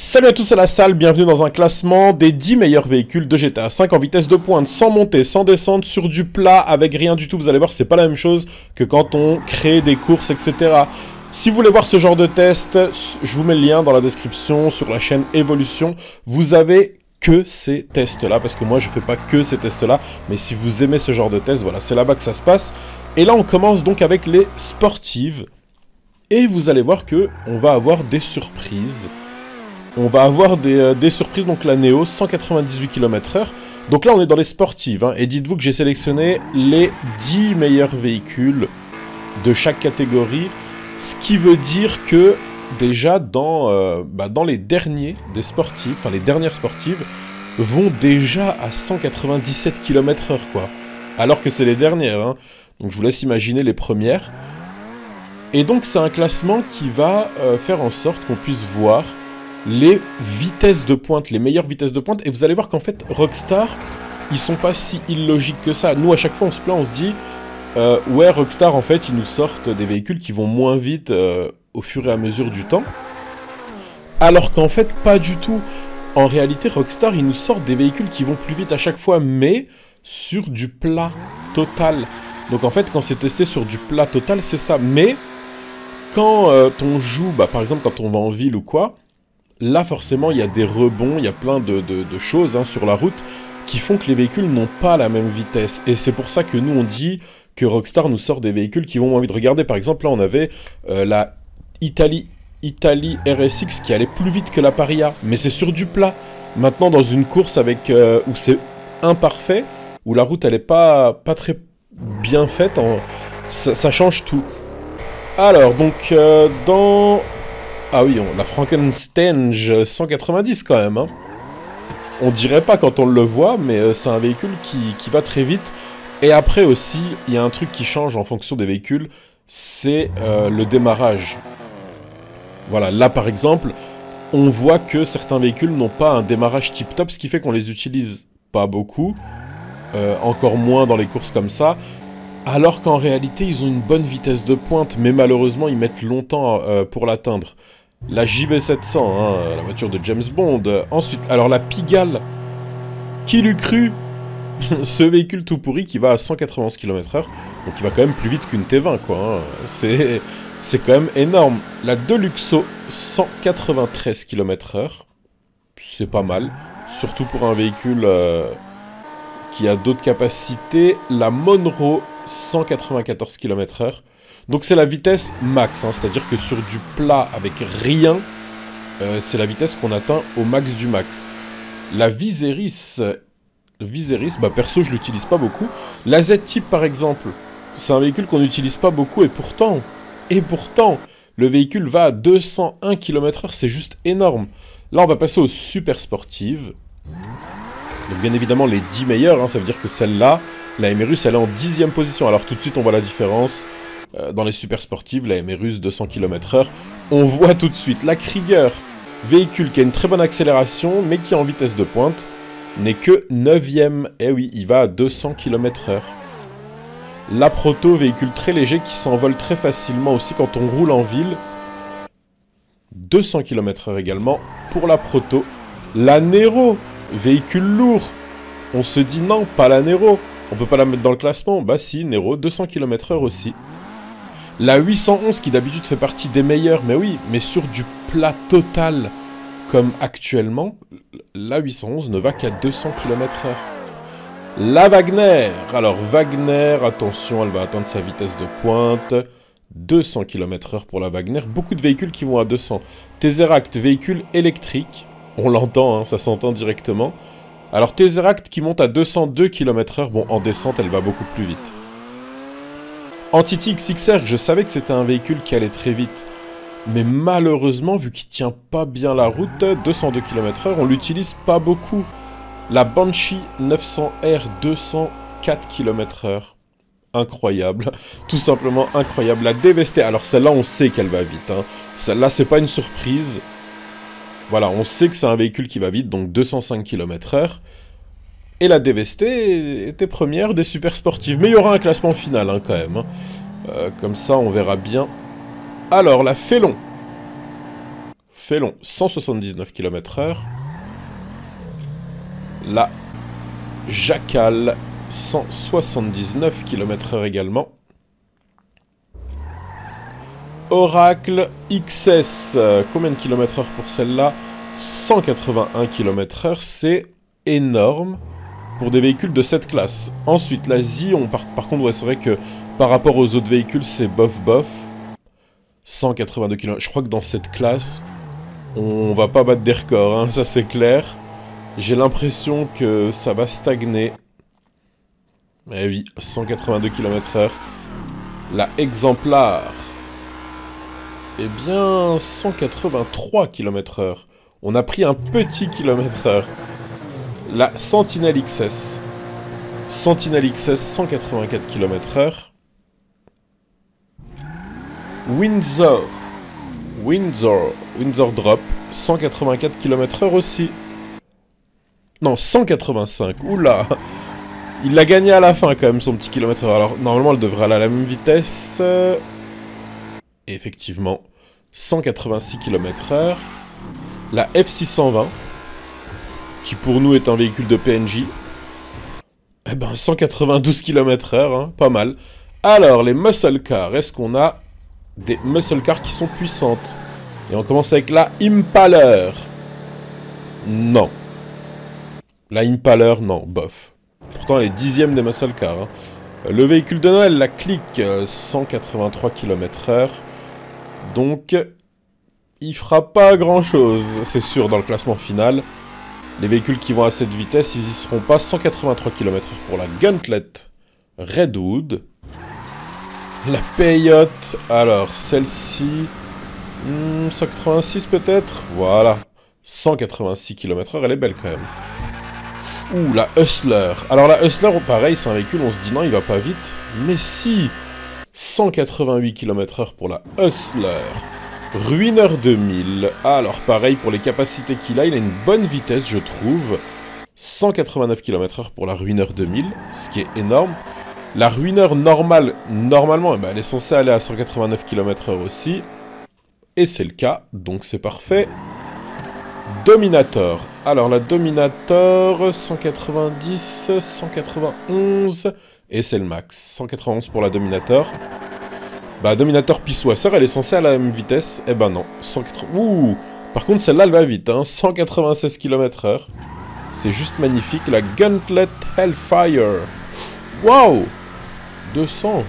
Salut à tous à la salle, bienvenue dans un classement des 10 meilleurs véhicules de GTA V en vitesse de pointe, sans montée, sans descente, sur du plat, avec rien du tout. Vous allez voir, c'est pas la même chose que quand on crée des courses, etc. Si vous voulez voir ce genre de test, je vous mets le lien dans la description sur la chaîne Evolution. Vous avez que ces tests-là, parce que moi je fais pas que ces tests-là, mais si vous aimez ce genre de test, voilà, c'est là-bas que ça se passe. Et là on commence donc avec les sportives, et vous allez voir que on va avoir des surprises. On va avoir des surprises, donc la Neo, 198 km/h. Donc là, on est dans les sportives, hein, et dites-vous que j'ai sélectionné les 10 meilleurs véhicules de chaque catégorie, ce qui veut dire que, déjà, dans les derniers des sportifs, enfin les dernières sportives, vont déjà à 197 km/h, quoi. Alors que c'est les dernières, hein. Donc je vous laisse imaginer les premières. Et donc c'est un classement qui va faire en sorte qu'on puisse voir les vitesses de pointe, les meilleures vitesses de pointe, et vous allez voir qu'en fait, Rockstar, ils sont pas si illogiques que ça. Nous, à chaque fois, on se plaint, on se dit, ouais, Rockstar, en fait, ils nous sortent des véhicules qui vont moins vite au fur et à mesure du temps, alors qu'en fait, pas du tout. En réalité, Rockstar, ils nous sortent des véhicules qui vont plus vite à chaque fois, mais sur du plat total. Donc en fait, quand c'est testé sur du plat total, c'est ça. Mais, quand on joue, par exemple, quand on va en ville ou quoi, là, forcément, il y a des rebonds, il y a plein de choses hein, sur la route qui font que les véhicules n'ont pas la même vitesse. Et c'est pour ça que nous, on dit que Rockstar nous sort des véhicules qui vont moins vite. Regardez, par exemple, là, on avait la Italie RSX qui allait plus vite que la Paria, mais c'est sur du plat. Maintenant, dans une course avec où c'est imparfait, où la route, elle est pas très bien faite, ça change tout. Alors, donc, dans... Ah oui, la Frankenstein 190 quand même, hein. On dirait pas quand on le voit, mais c'est un véhicule qui va très vite. Et après aussi, il y a un truc qui change en fonction des véhicules, c'est le démarrage. Voilà, là par exemple, on voit que certains véhicules n'ont pas un démarrage tip-top, ce qui fait qu'on les utilise pas beaucoup, encore moins dans les courses comme ça. Alors qu'en réalité, ils ont une bonne vitesse de pointe, mais malheureusement, ils mettent longtemps pour l'atteindre. La JB700, hein, la voiture de James Bond. Ensuite, alors la Pigalle, qui l'eût cru? Ce véhicule tout pourri qui va à 191 km/h, donc il va quand même plus vite qu'une T20, quoi. Hein. C'est quand même énorme. La Deluxo, 193 km/h, c'est pas mal, surtout pour un véhicule qui a d'autres capacités. La Monroe, 194 km/h. Donc c'est la vitesse max, hein, c'est-à-dire que sur du plat avec rien, c'est la vitesse qu'on atteint au max du max. La Viseris, perso je l'utilise pas beaucoup. La Z-Type par exemple, c'est un véhicule qu'on n'utilise pas beaucoup et pourtant, le véhicule va à 201 km/h, c'est juste énorme. Là on va passer aux super sportives. Donc bien évidemment les 10 meilleures, hein, ça veut dire que celle-là, la MR-Russe, elle est en 10e position. Alors tout de suite, on voit la différence. Dans les super sportives, la MR-Russe, 200 km/h. On voit tout de suite la Krieger, véhicule qui a une très bonne accélération, mais qui en vitesse de pointe n'est que 9e. Eh oui, il va à 200 km/h. La Proto, véhicule très léger qui s'envole très facilement aussi quand on roule en ville. 200 km/h également pour la Proto. La Nero, véhicule lourd. On se dit non, pas la Nero. On peut pas la mettre dans le classement. Bah si, Nero, 200 km/h aussi. La 811 qui d'habitude fait partie des meilleurs, mais oui, mais sur du plat total, comme actuellement, la 811 ne va qu'à 200 km/h. La Wagner, alors Wagner, attention, elle va atteindre sa vitesse de pointe, 200 km/h pour la Wagner, beaucoup de véhicules qui vont à 200. Tesseract, véhicule électrique, on l'entend, hein, ça s'entend directement. Alors Tesseract qui monte à 202 km/h, bon en descente elle va beaucoup plus vite. Entity XXR, je savais que c'était un véhicule qui allait très vite. Mais malheureusement, vu qu'il tient pas bien la route, 202 km/h, on l'utilise pas beaucoup. La Banshee 900R, 204 km/h. Incroyable, tout simplement incroyable. La DVST, alors celle-là on sait qu'elle va vite. Hein. Celle-là c'est pas une surprise. Voilà, on sait que c'est un véhicule qui va vite, donc 205 km/h. Et la DVST était première des super sportives. Mais il y aura un classement final, hein, quand même. Hein. Comme ça, on verra bien. Alors, la Félon. Félon, 179 km/h. La Jackal, 179 km/h également. Oracle XS, combien de km/h pour celle-là? 181 km/h, c'est énorme pour des véhicules de cette classe. Ensuite, la Zion, par contre, ouais, c'est vrai que par rapport aux autres véhicules, c'est bof. 182 km. Je crois que dans cette classe, on va pas battre des records, hein, ça c'est clair. J'ai l'impression que ça va stagner. Eh oui, 182 km/h. La Exemplar. Eh bien, 183 km/h. On a pris un petit kilomètre-heure. La Sentinel XS. Sentinel XS, 184 km/h. Windsor Drop, 184 km/h aussi. Non, 185. Oula! Il l'a gagné à la fin quand même, son petit kilomètre-heure. Alors, normalement, elle devrait aller à la même vitesse. Et effectivement, 186 km/h. La F620, qui pour nous est un véhicule de PNJ. Eh ben, 192 km/h, hein, pas mal. Alors, les muscle cars, est-ce qu'on a des muscle cars qui sont puissantes? Et on commence avec la Impaler. Non. La Impaler, non, bof. Pourtant, elle est 10e des muscle cars. Hein. Le véhicule de Noël, la Click, 183 km/h. Donc, il fera pas grand-chose, c'est sûr, dans le classement final. Les véhicules qui vont à cette vitesse, ils y seront pas. 183 km/h pour la Gauntlet Redwood. La Peyote, alors, celle-ci... 186 peut-être? Voilà. 186 km/h, elle est belle quand même. Ouh, la Hustler. Alors la Hustler, pareil, c'est un véhicule, on se dit non, il va pas vite. Mais si, 188 km/h pour la Hustler. Ruiner 2000. Alors pareil, pour les capacités qu'il a une bonne vitesse, je trouve. 189 km/h pour la Ruiner 2000, ce qui est énorme. La Ruiner normale, normalement, eh ben, elle est censée aller à 189 km/h aussi. Et c'est le cas, donc c'est parfait. Dominator. Alors la Dominator, 190, 191, et c'est le max. 191 pour la Dominator. Bah Dominator Peacewasser, elle est censée aller à la même vitesse. Eh ben non. 180... Ouh. Par contre celle-là elle va vite, hein. 196 km/h. C'est juste magnifique. La Gauntlet Hellfire. Waouh. 200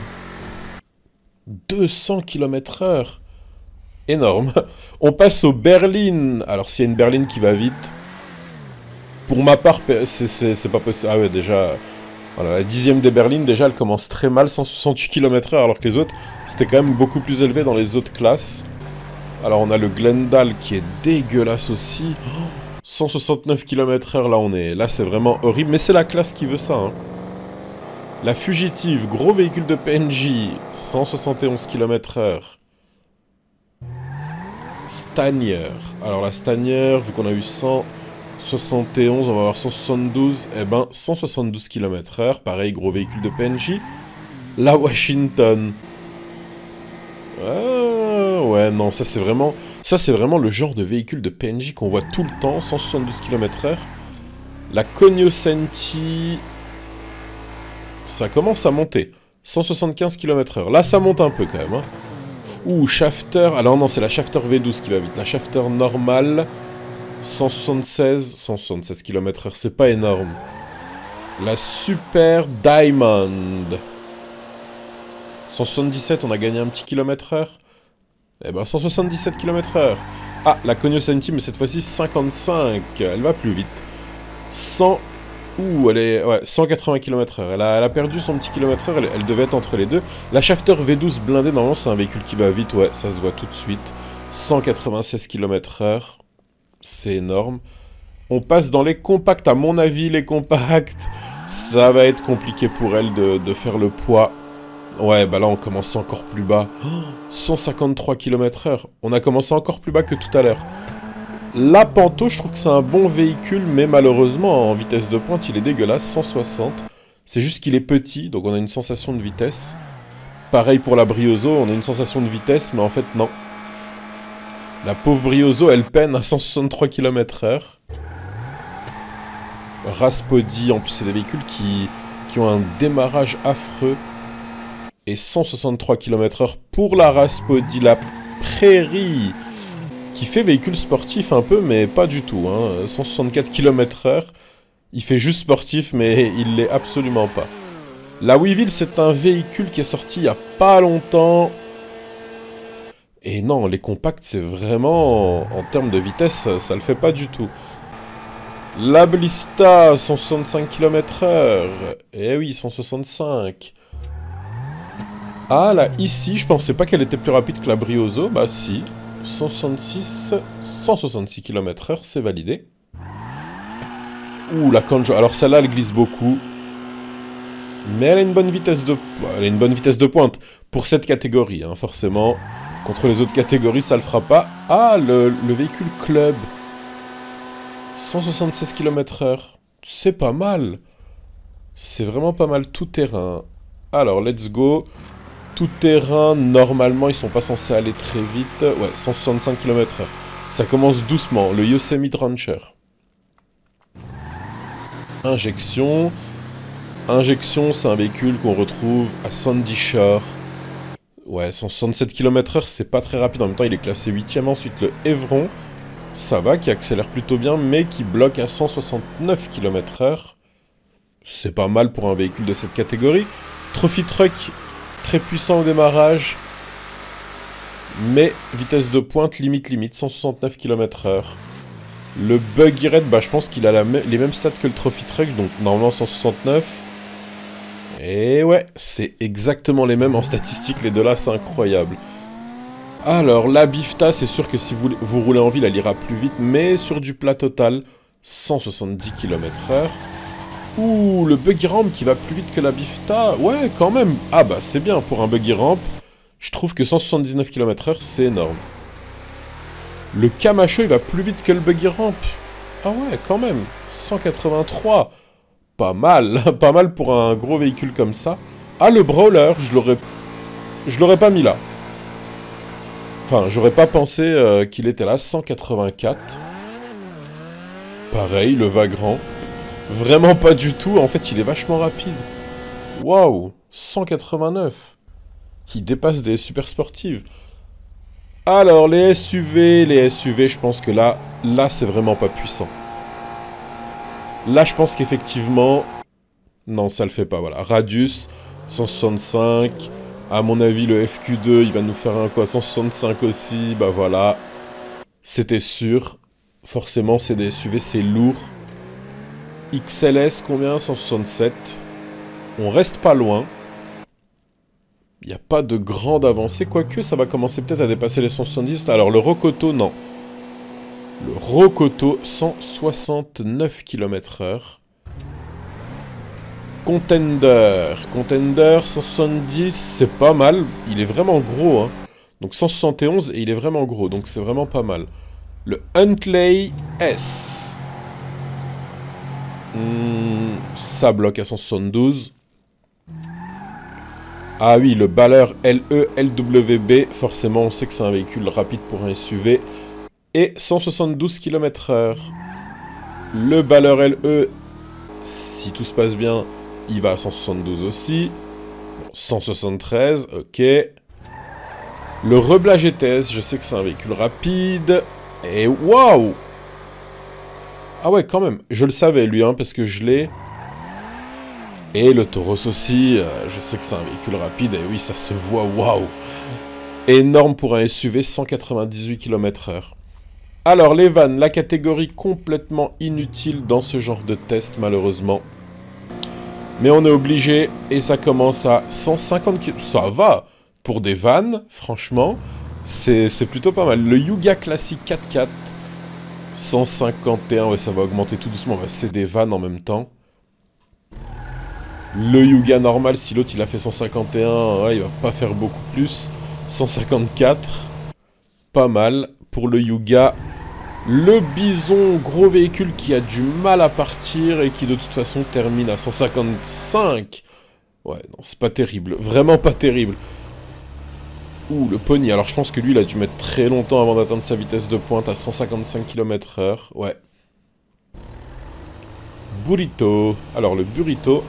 km/h. Énorme. On passe au Berlin. Alors, s'il y a une berline qui va vite, pour ma part, c'est pas possible. Ah ouais, déjà, voilà, la 10e des berlines, déjà, elle commence très mal, 168 km/h, alors que les autres, c'était quand même beaucoup plus élevé dans les autres classes. Alors, on a le Glendale qui est dégueulasse aussi. 169 km/h, là, là, c'est vraiment horrible. Mais c'est la classe qui veut ça, hein. La Fugitive, gros véhicule de PNJ, 171 km/h. Stanier. Alors la Stanier, vu qu'on a eu 171, on va avoir 172. Eh ben, 172 km/h. Pareil, gros véhicule de PNJ. La Washington. Ouais, non, ça c'est vraiment le genre de véhicule de PNJ qu'on voit tout le temps. 172 km/h. La Cognoscenti. Ça commence à monter. 175 km/h. Là, ça monte un peu quand même, hein. Ouh, Shafter. Alors non, c'est la Shafter V12 qui va vite. La Shafter normale, 176 km/h, c'est pas énorme. La Super Diamond. 177, on a gagné un petit kilomètre-heure. Eh ben, 177 km/h. Ah, la Cognoscenti, mais cette fois-ci 55. Elle va plus vite. 100... Ouh, elle est... Ouais, 180 km/h. Elle a perdu son petit kilomètre-heure, elle devait être entre les deux. La Shafter V12 blindée, normalement, c'est un véhicule qui va vite, ouais, ça se voit tout de suite. 196 km/h. C'est énorme. On passe dans les compacts. À mon avis, les compacts, ça va être compliqué pour elle de faire le poids. Ouais, bah là, on commence encore plus bas. 153 km/h. On a commencé encore plus bas que tout à l'heure. La Panto, je trouve que c'est un bon véhicule, mais malheureusement, en vitesse de pointe, il est dégueulasse, 160. C'est juste qu'il est petit, donc on a une sensation de vitesse. Pareil pour la Briozo, on a une sensation de vitesse, mais en fait, non. La pauvre Briozo, elle peine à 163 km/h. Raspodi, en plus, c'est des véhicules qui ont un démarrage affreux. Et 163 km/h pour la Raspodi, la Prairie, qui fait véhicule sportif un peu, mais pas du tout. Hein. 164 km/h, il fait juste sportif, mais il l'est absolument pas. La Weevil, c'est un véhicule qui est sorti il y a pas longtemps. Et non, les compacts, c'est vraiment... En termes de vitesse, ça le fait pas du tout. La Blista, 165 km/h. Eh oui, 165. Ah, là, ici, je pensais pas qu'elle était plus rapide que la Briozo. Bah si. 166 km/h, c'est validé. Ouh, la Kanjo. Alors celle-là, elle glisse beaucoup. Mais elle a une bonne vitesse de... Elle a une bonne vitesse de pointe. Pour cette catégorie, hein, forcément. Contre les autres catégories, ça le fera pas. Ah, le véhicule club. 176 km/h. C'est pas mal. C'est vraiment pas mal, tout terrain. Alors, let's go. Tout terrain, normalement, ils sont pas censés aller très vite. Ouais, 165 km/h. Ça commence doucement, le Yosemite Rancher. Injection. Injection, c'est un véhicule qu'on retrouve à Sandy Shore. Ouais, 167 km/h, c'est pas très rapide. En même temps, il est classé 8ème. Ensuite, le Evron. Ça va, qui accélère plutôt bien, mais qui bloque à 169 km/h. C'est pas mal pour un véhicule de cette catégorie. Trophy Truck, très puissant au démarrage. Mais vitesse de pointe, limite, 169 km/h. Le Buggy Red, bah, je pense qu'il a les mêmes stats que le Trophy Truck, donc normalement 169. Et ouais, c'est exactement les mêmes en statistique, les deux là, c'est incroyable. Alors, la Bifta, c'est sûr que si vous roulez en ville, elle ira plus vite, mais sur du plat total, 170 km/h. Ouh, le Buggy Ramp qui va plus vite que la Bifta. Ouais, quand même. Ah bah, c'est bien pour un Buggy Ramp. Je trouve que 179 km/h, c'est énorme. Le Camacho, il va plus vite que le Buggy Ramp. Ah ouais, quand même. 183. Pas mal. Pas mal pour un gros véhicule comme ça. Ah, le Brawler, je l'aurais pas mis là. Enfin, j'aurais pas pensé qu'il était là. 184. Pareil, le Vagrant. Vraiment pas du tout. En fait, il est vachement rapide. Waouh. 189. Il dépasse des super sportives. Alors, les SUV, je pense que là c'est vraiment pas puissant. Là, je pense qu'effectivement... Non, ça le fait pas, voilà. Radius, 165. À mon avis, le FQ2, il va nous faire un quoi 165 aussi, bah voilà. C'était sûr. Forcément, c'est des SUV, c'est lourd. XLS, combien 167. On reste pas loin. Il n'y a pas de grande avancée, quoique ça va commencer peut-être à dépasser les 170. Alors le Rokoto, non. Le Rokoto, 169 km/h. Contender. Contender, 170, c'est pas mal. Il est vraiment gros, hein. Donc 171, et il est vraiment gros, donc c'est vraiment pas mal. Le Huntley S. Ça bloque à 172. Ah oui, le Baller LE LWB, forcément on sait que c'est un véhicule rapide pour un SUV. Et 172 km/h. Le Baller LE, si tout se passe bien, il va à 172 aussi. Bon, 173, ok. Le Rebla GTS, je sais que c'est un véhicule rapide. Et waouh! Ah ouais, quand même. Je le savais, lui, hein, parce que je l'ai. Et le Tauros aussi, je sais que c'est un véhicule rapide, et oui, ça se voit, waouh! Énorme pour un SUV, 198 km/h. Alors, les vannes, la catégorie complètement inutile dans ce genre de test, malheureusement. Mais on est obligé, et ça commence à 150 km. Ça va! Pour des vannes, franchement, c'est plutôt pas mal. Le Yuga Classic 4x4, 151, ouais, ça va augmenter tout doucement, c'est des vannes en même temps. Le Yuga normal, si l'autre il a fait 151, ouais, il va pas faire beaucoup plus. 154, pas mal pour le Yuga. Le Bison, gros véhicule qui a du mal à partir et qui de toute façon termine à 155. Ouais, non, c'est pas terrible, vraiment pas terrible. Ouh, le Pony. Alors je pense que lui, il a dû mettre très longtemps avant d'atteindre sa vitesse de pointe à 155 km/h. Ouais. Burrito. Alors le Burrito...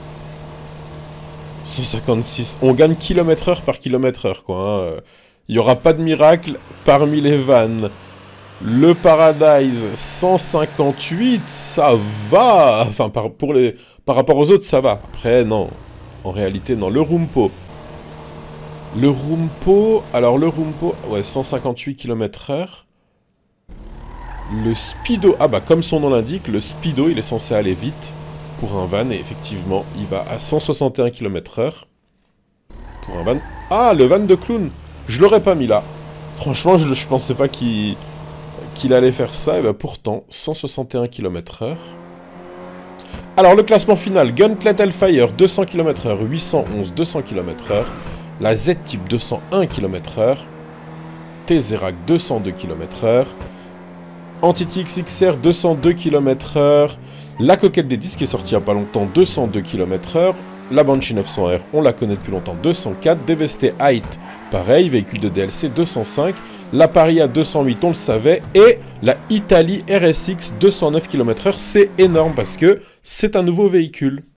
156. On gagne kilomètre-heure par kilomètre-heure, quoi. Hein. Il n'y aura pas de miracle parmi les vannes. Le Paradise, 158, ça va. Enfin, par rapport aux autres, ça va. Après, non. En réalité, non. Le Rumpo. Le Rumpo... Alors, le Rumpo... Ouais, 158 km/h. Le Speedo... Ah bah, comme son nom l'indique, le Speedo, il est censé aller vite pour un van. Et effectivement, il va à 161 km/h. Pour un van... Ah, le van de clown. Je l'aurais pas mis là. Franchement, je pensais pas qu'il allait faire ça. Et bah pourtant, 161 km/h. Alors, le classement final. Gauntlet Hellfire, 200 km/h. 811, 200 km/h. La Z-Type, 201 km/h. Tesseract, 202 km/h. Anti-TX XR, 202 km/h. La Coquette des Disques est sortie il n'y a pas longtemps, 202 km/h. La Banshee 900R, on la connaît depuis longtemps, 204. DVST Height, pareil, véhicule de DLC, 205. La Paria 208, on le savait. Et la Italie RSX, 209 km/h, c'est énorme parce que c'est un nouveau véhicule.